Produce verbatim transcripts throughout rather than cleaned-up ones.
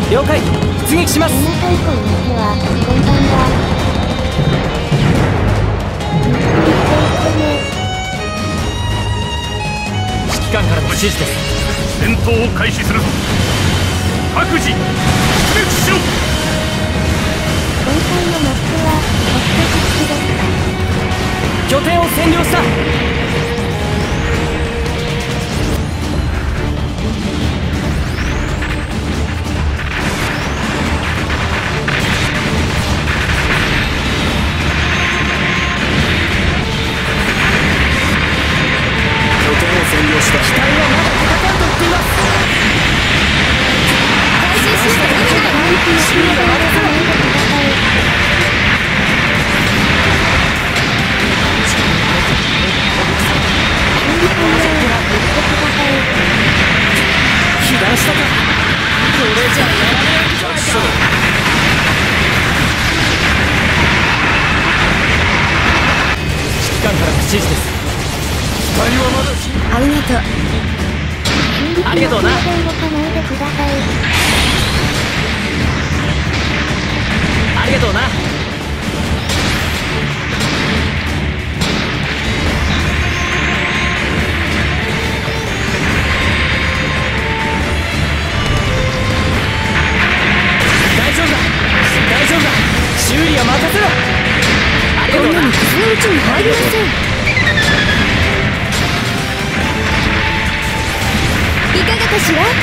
了解。出撃します。 ななさい以降の手はこんばんは。 指揮官からの指示です。 戦闘を開始するぞ。各自出撃しろ。 今回のマップは目的地ですか。 拠点を占領した。機体はまだ戦うと言っています。 回収しないと意味ない。 修理がまだないでください。 被弾したか。これじゃやられないじゃないか。指揮官からの指示です。機体はまだありがとう。 ありがとうな。 動かないでください。 ありがとうな。大丈夫だ大丈夫だ。修理は任せろ。ありがとうな。 こんなに傷のうちに入りません。いかがかしら。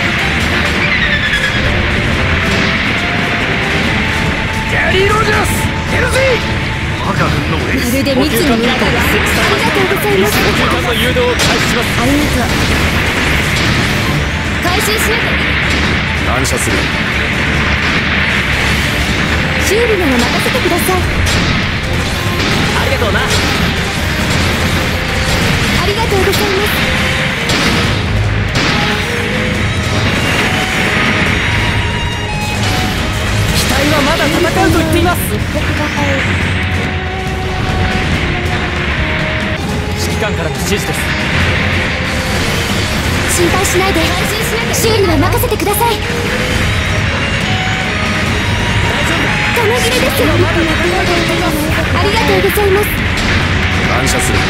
ギャリー・ロジャースヘルゼイ。赤軍のエース。 まるで密に群がるわ。ありがとうございます。 補給艦の誘導を開始します。 ありがとう。回収しなきゃ。 感謝する。 修理なら任せてください。 ありがとうな。 ありがとうございます。 機体はまだ戦うと言っています。 言ってください。 指揮官からの指示です。 心配しないで。修理は任せてください。玉切れですよ。ありがとうございます。 感謝する。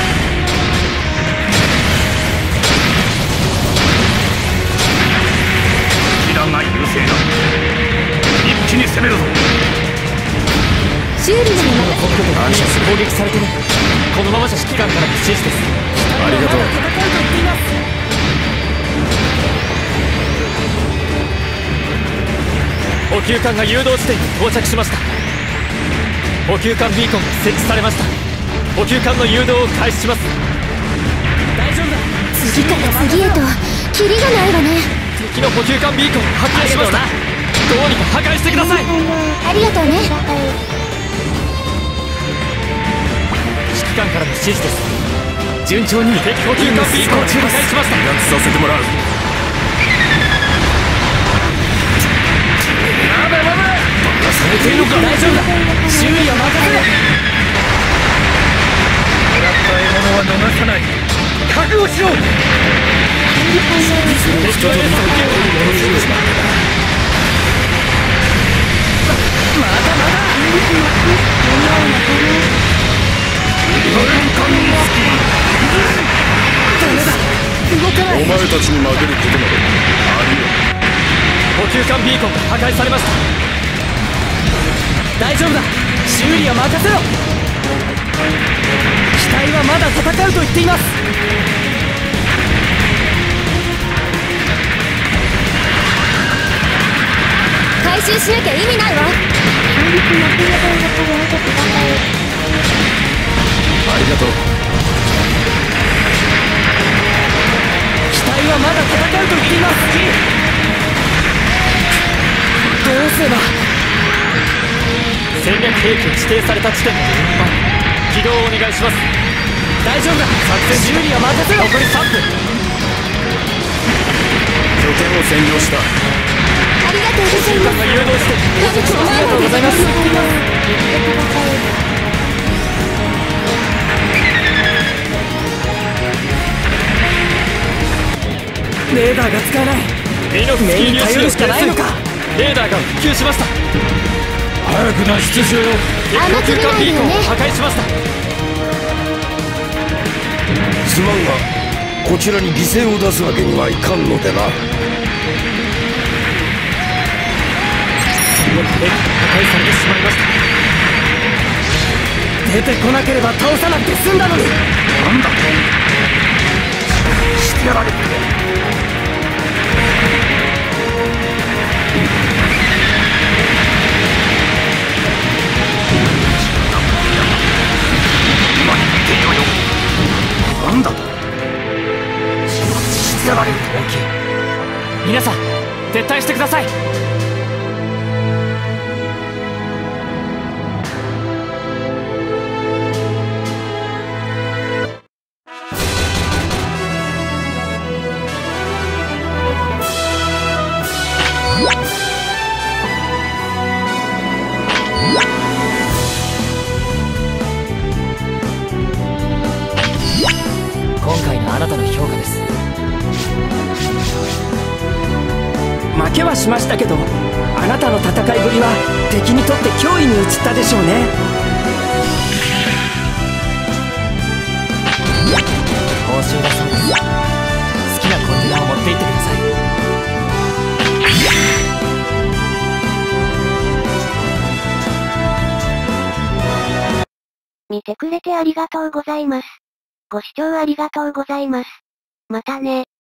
手段が優勢だ。一気に攻めるぞ。 修理なら任せてください。 感謝する。攻撃されてる。このままじゃ指揮官からの指示です。 ありがとう。 戦うと言っています。補給艦が誘導地点に到着しました。補給艦ビーコンが設置されました。補給艦の誘導を開始します。大丈夫だ。 次から次へとキリがないわね。 敵の補給艦ビーコンを発見しました。どうにか破壊してください。 ありがとうね。 指揮官からの指示です。順調に敵補給艦ビーコンを破壊しました。 離脱させてもらう。まだまだされているのか。 大丈夫だ。修理は任せろ。 もらった獲物は逃さない。覚悟しろ。 敵は今まだまだ。ダメだ。動かない。 お前たちに負けることなどありえん。 補給艦ビーコンが破壊されました。大丈夫だ。修理は任せろ。機体はまだ戦うと言っています。 回収しなきゃ意味ないわ。 ありがとう。 機体はまだ戦うと言っています。どうすれば。戦略兵器を指定された地点まで運搬起動をお願いします。大丈夫だ。作戦修理は任せろ。残りさんぷん。 拠点を占領した。 ありがとうございます。 が誘導してありがとうございます。レーダーが使えない。ミノフに頼るしかないのか。 レーダーが復旧しました。 早く脱出しろよ。 航空間ビーコンを破壊しました。 すまんがこちらに犠牲を出すわけにはいかんのでな。 戦略兵器が破壊されてしまいました。出てこなければ倒さなくて済んだのに。 なんだとしてやられる。今に見ていろよ。なんだとしてやられる。 大きい。皆さん撤退してください。今回のあなたの評価です。 負けはしましたけど、あなたの戦いぶりは敵にとって脅威に移ったでしょうね。 報酬だそうです。好きなコンテナを持って行ってください。 見てくれてありがとうございます。ご視聴ありがとうございます。またね。